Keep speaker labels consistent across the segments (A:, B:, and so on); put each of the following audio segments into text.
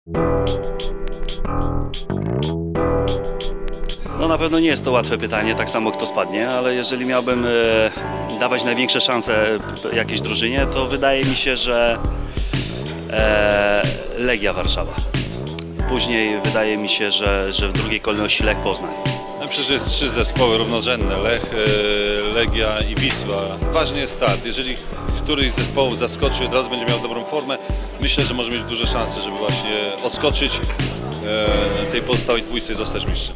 A: No na pewno nie jest to łatwe pytanie, tak samo kto spadnie, ale jeżeli miałbym dawać największe szanse jakiejś drużynie, to wydaje mi się, że Legia Warszawa. Później wydaje mi się, że w drugiej kolejności Lech Poznań.
B: No przecież jest 3 zespoły równorzędne, Lech, Legia i Wisła. Ważny jest start. Jeżeli któryś z zespołów zaskoczy, od razu będzie miał dobrą formę, myślę, że może mieć duże szanse, żeby właśnie odskoczyć tej pozostałej dwójce i zostać mistrzem.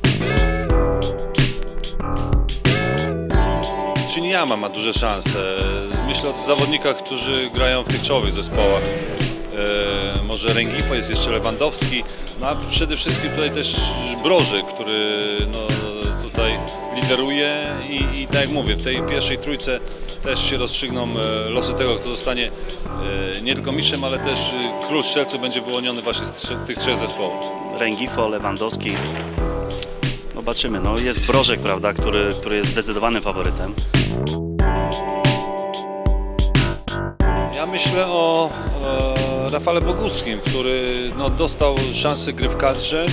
B: Chinyama ma duże szanse. Myślę o zawodnikach, którzy grają w tych czołowych zespołach. Może Rengifo, jest jeszcze Lewandowski, no a przede wszystkim tutaj też Brożek, który no, tutaj lideruje i tak jak mówię, w tej pierwszej trójce też się rozstrzygną losy tego, kto zostanie nie tylko mistrzem, ale też król strzelców będzie wyłoniony właśnie z tych 3 zespołów.
A: Rengifo, Lewandowski, zobaczymy, no jest Brożek, prawda, który jest zdecydowanym faworytem.
B: Ja myślę o Rafale Boguskim, który no, dostał szansę gry w kadrze.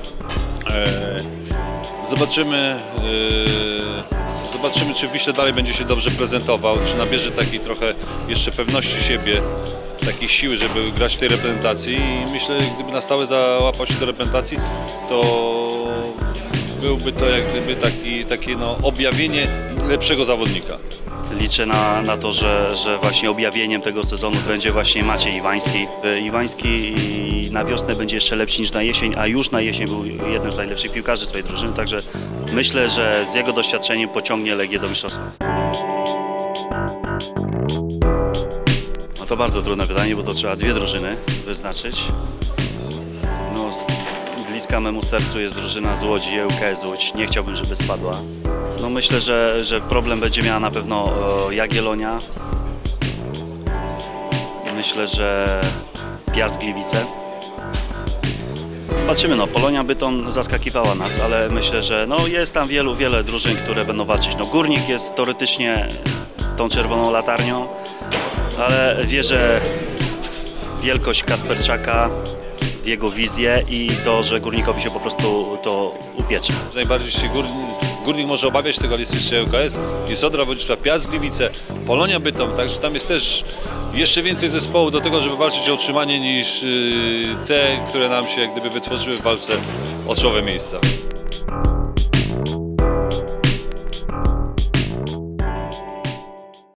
B: Zobaczymy, czy w Wiśle dalej będzie się dobrze prezentował, czy nabierze takiej trochę jeszcze pewności siebie, takiej siły, żeby grać w tej reprezentacji. I myślę, że gdyby na stałe załapał się do reprezentacji, to byłby to jak gdyby takie no, objawienie lepszego zawodnika.
A: Liczę na to, że właśnie objawieniem tego sezonu będzie właśnie Maciej Iwański. Iwański na wiosnę będzie jeszcze lepszy niż na jesień, a już na jesień był jednym z najlepszych piłkarzy swojej drużyny, także myślę, że z jego doświadczeniem pociągnie Legię do mistrzostwa. No to bardzo trudne pytanie, bo to trzeba 2 drużyny wyznaczyć. No, bliska memu sercu jest drużyna z Łodzi, ŁKS Łódź. Nie chciałbym, żeby spadła. No myślę, że problem będzie miała na pewno Jagiellonia. Myślę, że Piast Gliwice. Patrzymy, no Polonia Bytom zaskakiwała nas, ale myślę, że no, jest tam wiele drużyn, które będą walczyć. No Górnik jest teoretycznie tą czerwoną latarnią, ale wierzę w wielkość Kasperczaka, w jego wizję i to, że Górnikowi się po prostu to upiecze.
B: Najbardziej się Górnik może obawiać tego, ale jest jeszcze ŁKS, jest Odra Wodzisław, Piast Gliwice, Polonia Bytom, także tam jest też jeszcze więcej zespołów do tego, żeby walczyć o utrzymanie niż te, które nam się jak gdyby wytworzyły w walce o czołowe miejsca.